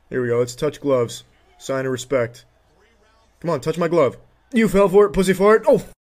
Here we go. Let's touch gloves. Sign of respect. Come on, touch my glove. You fell for it, pussy fart. Oh!